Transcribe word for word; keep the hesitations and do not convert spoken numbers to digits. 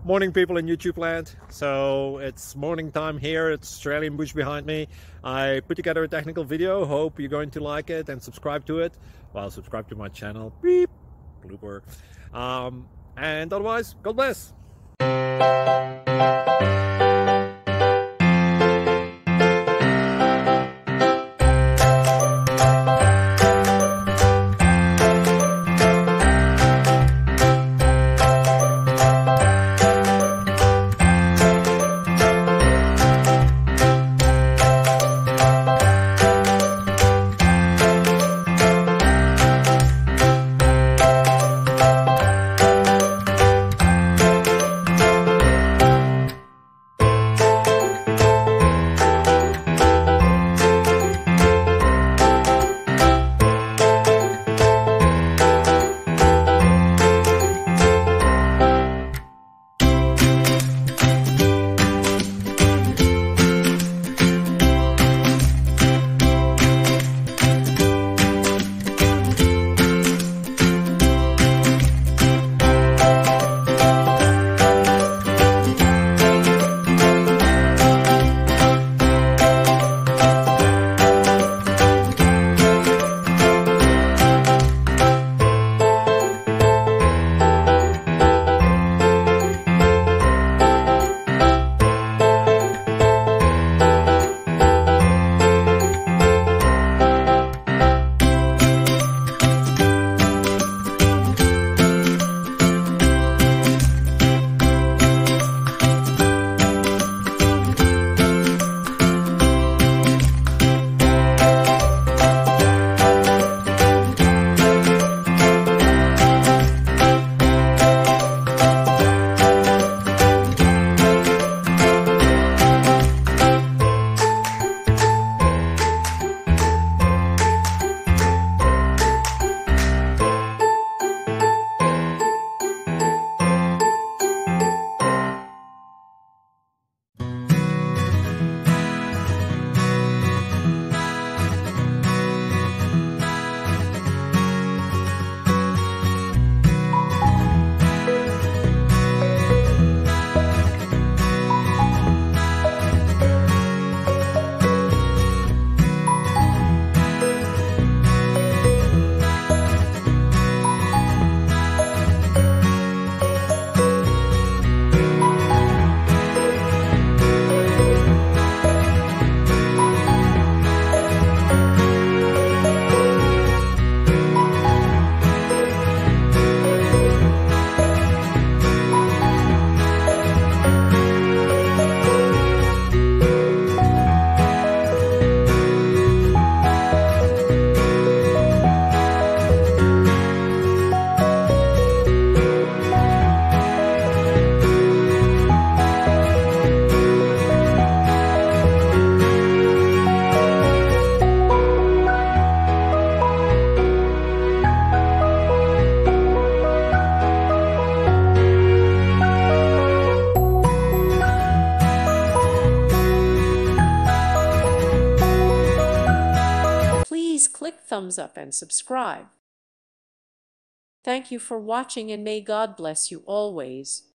Morning, people in YouTube land. So it's morning time here. It's Australian bush behind me. I put together a technical video. Hope you're going to like it and subscribe to it. Well, subscribe to my channel. Beep. Blooper. Um, and otherwise, God bless. Please click thumbs up and subscribe. Thank you for watching, and may God bless you always.